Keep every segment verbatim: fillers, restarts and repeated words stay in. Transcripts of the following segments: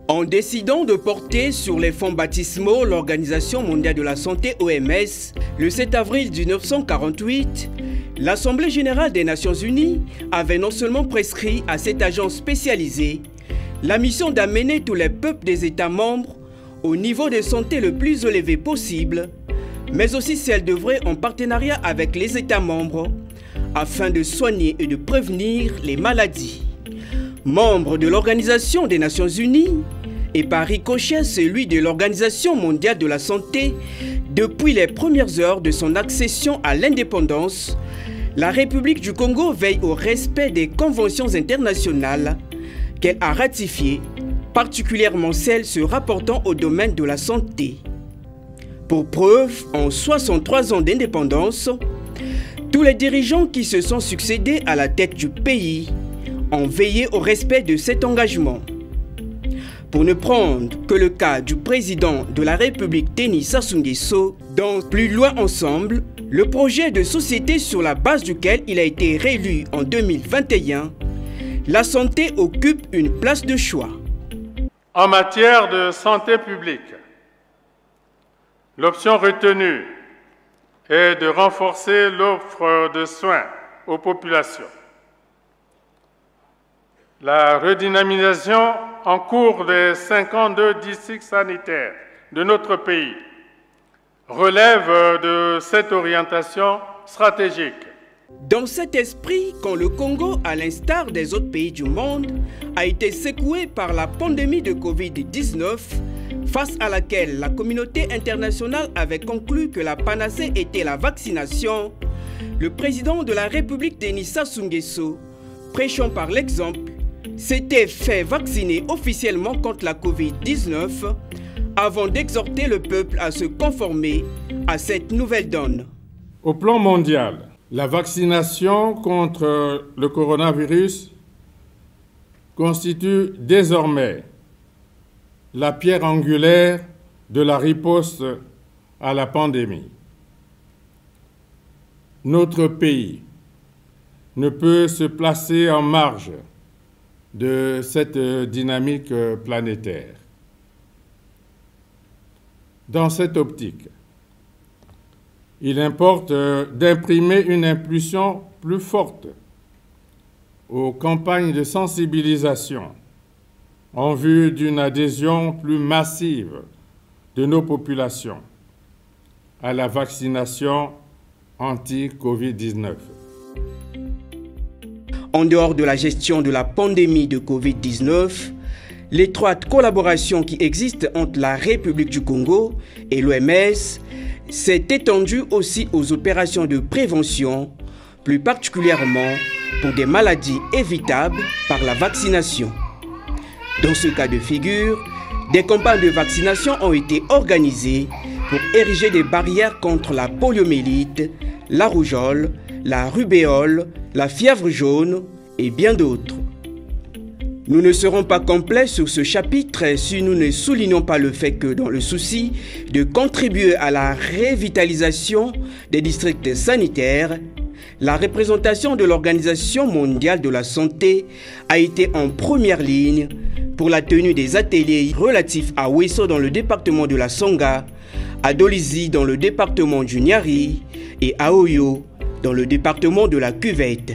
En décidant de porter sur les fonds baptismaux l'Organisation mondiale de la santé O M S, le sept avril mille neuf cent quarante-huit, l'Assemblée générale des Nations unies avait non seulement prescrit à cette agence spécialisée la mission d'amener tous les peuples des États membres au niveau de santé le plus élevé possible, mais aussi celle d'œuvrer en partenariat avec les États membres afin de soigner et de prévenir les maladies. Membre de l'Organisation des Nations unies et par ricochet celui de l'Organisation mondiale de la santé depuis les premières heures de son accession à l'indépendance, la République du Congo veille au respect des conventions internationales qu'elle a ratifiées, particulièrement celles se rapportant au domaine de la santé. Pour preuve, en soixante-trois ans d'indépendance, tous les dirigeants qui se sont succédés à la tête du pays ont veillé au respect de cet engagement. Pour ne prendre que le cas du président de la République Denis Sassou Nguesso, dans Plus loin ensemble, le projet de société sur la base duquel il a été réélu en deux mille vingt et un, la santé occupe une place de choix. En matière de santé publique, l'option retenue est de renforcer l'offre de soins aux populations. La redynamisation en cours des cinquante-deux districts sanitaires de notre pays relève de cette orientation stratégique. Dans cet esprit, quand le Congo, à l'instar des autres pays du monde, a été secoué par la pandémie de Covid dix-neuf, face à laquelle la communauté internationale avait conclu que la panacée était la vaccination, le président de la République Denis Sassou Nguesso, prêchant par l'exemple, s'était fait vacciner officiellement contre la Covid dix-neuf avant d'exhorter le peuple à se conformer à cette nouvelle donne. Au plan mondial, la vaccination contre le coronavirus constitue désormais la pierre angulaire de la riposte à la pandémie. Notre pays ne peut se placer en marge de cette dynamique planétaire. Dans cette optique, il importe d'imprimer une impulsion plus forte aux campagnes de sensibilisation en vue d'une adhésion plus massive de nos populations à la vaccination anti-Covid dix-neuf. En dehors de la gestion de la pandémie de Covid dix-neuf, l'étroite collaboration qui existe entre la République du Congo et l'O M S s'est étendue aussi aux opérations de prévention, plus particulièrement pour des maladies évitables par la vaccination. Dans ce cas de figure, des campagnes de vaccination ont été organisées pour ériger des barrières contre la poliomyélite, la rougeole, la rubéole, la fièvre jaune et bien d'autres. Nous ne serons pas complets sur ce chapitre si nous ne soulignons pas le fait que dans le souci de contribuer à la revitalisation des districts sanitaires, la représentation de l'Organisation mondiale de la santé a été en première ligne pour la tenue des ateliers relatifs à Ouesso dans le département de la Songa, à Dolizy dans le département du Niari et à Oyo dans le département de la Cuvette.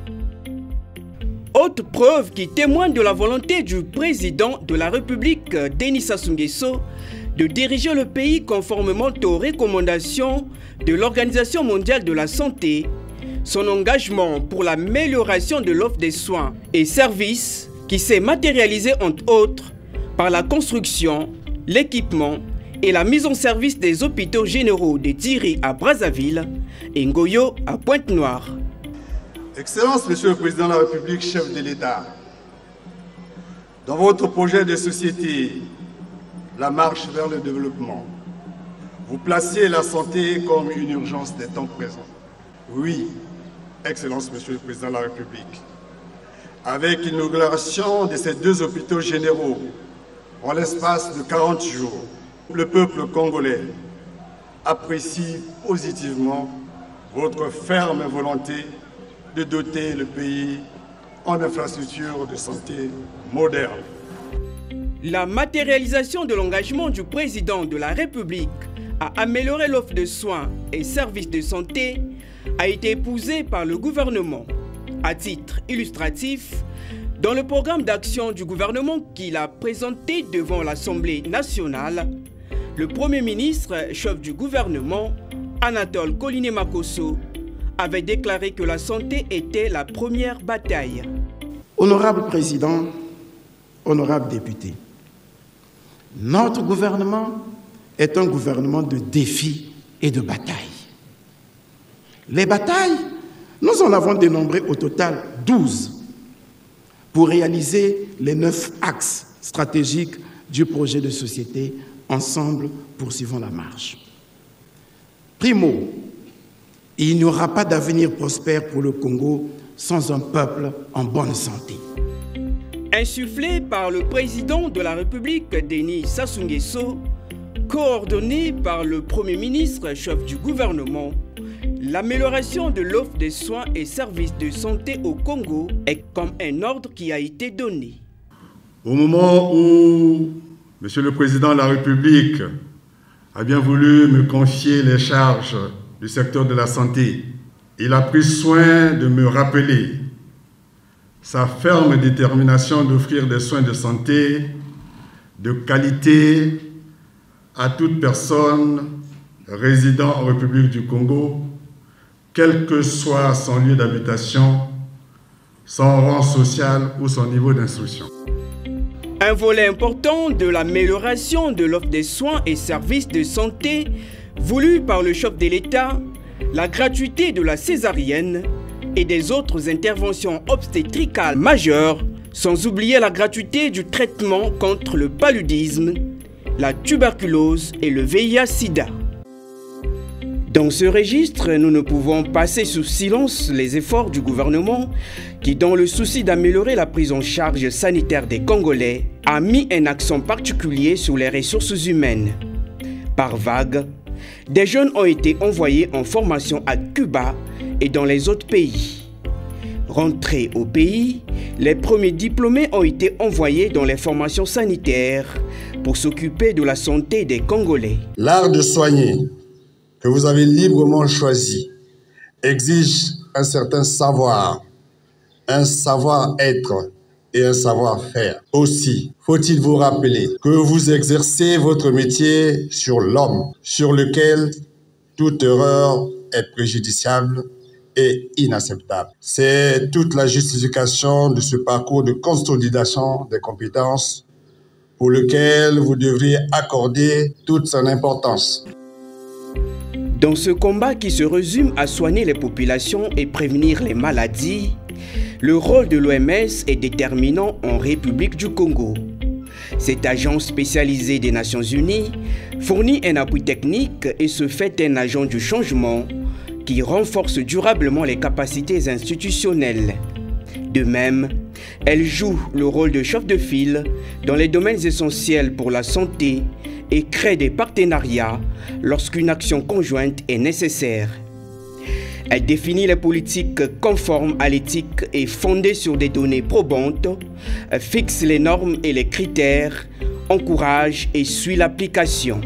Autre preuve qui témoigne de la volonté du président de la République, Denis Sassou Nguesso, de diriger le pays conformément aux recommandations de l'Organisation mondiale de la santé, son engagement pour l'amélioration de l'offre des soins et services qui s'est matérialisé entre autres par la construction, l'équipement et la mise en service des hôpitaux généraux de Diri à Brazzaville et Ngoyo à Pointe-Noire. Excellence, Monsieur le Président de la République, chef de l'État, dans votre projet de société, la marche vers le développement, vous placez la santé comme une urgence des temps présents. Oui, Excellence, Monsieur le Président de la République, avec l'inauguration de ces deux hôpitaux généraux en l'espace de quarante jours, le peuple congolais apprécie positivement votre ferme volonté de doter le pays en infrastructures de santé modernes. La matérialisation de l'engagement du président de la République à améliorer l'offre de soins et services de santé a été épousée par le gouvernement. À titre illustratif, dans le programme d'action du gouvernement qu'il a présenté devant l'Assemblée nationale, le Premier ministre, chef du gouvernement, Anatole Koliné-Makosso, avait déclaré que la santé était la première bataille. Honorable Président, honorable député, notre gouvernement est un gouvernement de défis et de batailles. Les batailles, nous en avons dénombré au total douze pour réaliser les neuf axes stratégiques du projet de société. Ensemble, poursuivons la marche. Primo, il n'y aura pas d'avenir prospère pour le Congo sans un peuple en bonne santé. Insufflé par le président de la République, Denis Sassou Nguesso, coordonné par le Premier ministre, chef du gouvernement, l'amélioration de l'offre de soins et services de santé au Congo est comme un ordre qui a été donné. Au moment où Monsieur le Président de la République a bien voulu me confier les charges du secteur de la santé, il a pris soin de me rappeler sa ferme détermination d'offrir des soins de santé de qualité à toute personne résidant en République du Congo, quel que soit son lieu d'habitation, son rang social ou son niveau d'instruction. Un volet important de l'amélioration de l'offre des soins et services de santé voulu par le chef de l'État, la gratuité de la césarienne et des autres interventions obstétricales majeures, sans oublier la gratuité du traitement contre le paludisme, la tuberculose et le V I H sida. Dans ce registre, nous ne pouvons passer sous silence les efforts du gouvernement qui, dans le souci d'améliorer la prise en charge sanitaire des Congolais, a mis un accent particulier sur les ressources humaines. Par vague, des jeunes ont été envoyés en formation à Cuba et dans les autres pays. Rentrés au pays, les premiers diplômés ont été envoyés dans les formations sanitaires pour s'occuper de la santé des Congolais. L'art de soigner que vous avez librement choisi exige un certain savoir, un savoir-être et un savoir-faire. Aussi, faut-il vous rappeler que vous exercez votre métier sur l'homme, sur lequel toute erreur est préjudiciable et inacceptable. C'est toute la justification de ce parcours de consolidation des compétences pour lequel vous devriez accorder toute son importance. Dans ce combat qui se résume à soigner les populations et prévenir les maladies, le rôle de l'O M S est déterminant en République du Congo. Cette agence spécialisée des Nations Unies fournit un appui technique et se fait un agent du changement qui renforce durablement les capacités institutionnelles. De même, elle joue le rôle de chef de file dans les domaines essentiels pour la santé et crée des partenariats lorsqu'une action conjointe est nécessaire. Elle définit les politiques conformes à l'éthique et fondées sur des données probantes, fixe les normes et les critères, encourage et suit l'application.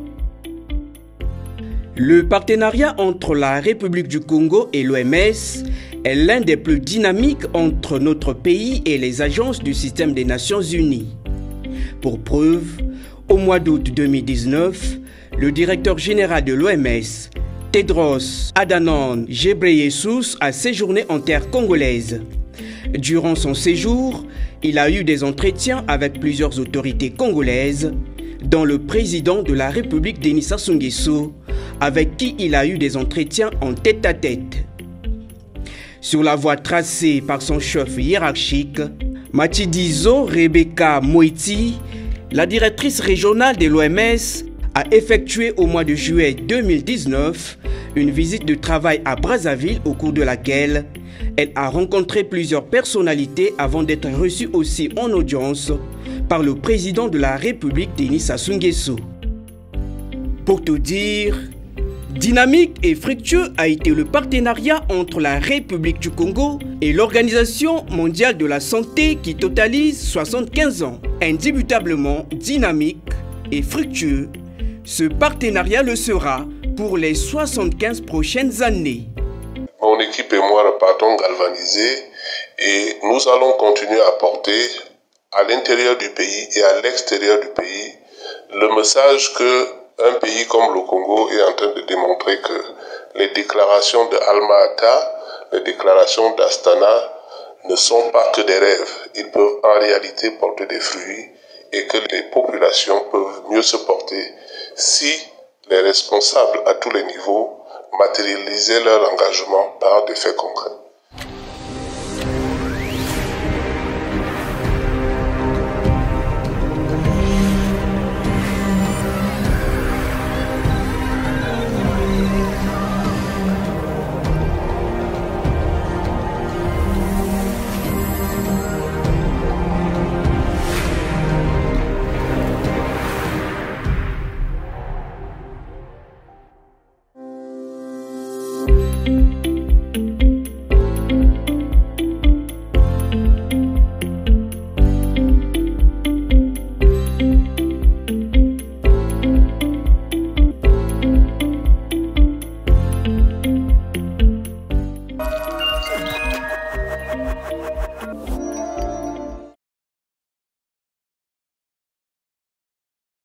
Le partenariat entre la République du Congo et l'O M S est l'un des plus dynamiques entre notre pays et les agences du système des Nations Unies. Pour preuve, au mois d'août deux mille dix-neuf, le directeur général de l'O M S, Tedros Adhanom Ghebreyesus, a séjourné en terre congolaise. Durant son séjour, il a eu des entretiens avec plusieurs autorités congolaises, dont le président de la République, Denis Sassou Nguesso, avec qui il a eu des entretiens en tête-à-tête. Sur la voie tracée par son chef hiérarchique, Matshidiso Rebecca Moiti, la directrice régionale de l'O M S, a effectué au mois de juillet deux mille dix-neuf une visite de travail à Brazzaville au cours de laquelle elle a rencontré plusieurs personnalités avant d'être reçue aussi en audience par le président de la République, Denis Sassou Nguesso. Pour tout dire, dynamique et fructueux a été le partenariat entre la République du Congo et l'Organisation mondiale de la santé qui totalise soixante-quinze ans. Indubitablement dynamique et fructueux, ce partenariat le sera pour les soixante-quinze prochaines années. Mon équipe et moi repartons galvanisés et nous allons continuer à porter à l'intérieur du pays et à l'extérieur du pays le message que un pays comme le Congo est en train de démontrer que les déclarations de Alma-Ata, les déclarations d'Astana ne sont pas que des rêves. Ils peuvent en réalité porter des fruits et que les populations peuvent mieux se porter si les responsables à tous les niveaux matérialisaient leur engagement par des faits concrets.